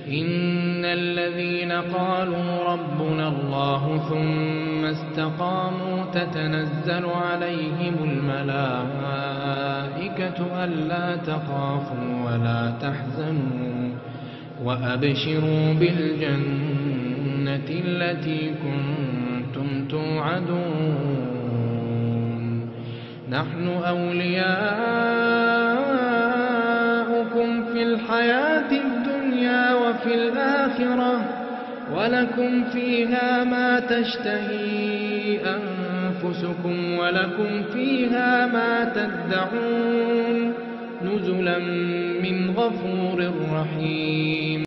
إن الذين قالوا ربنا الله ثم استقاموا تتنزل عليهم الملائكة ألا تخافوا ولا تحزنوا وأبشروا بالجنة التي كنتم توعدون نحن أولياؤكم في الحياة الدنيا وفي الآخرة ولكم فيها ما تشتهي أنفسكم ولكم فيها ما تدعون نزلا من غفور رحيم.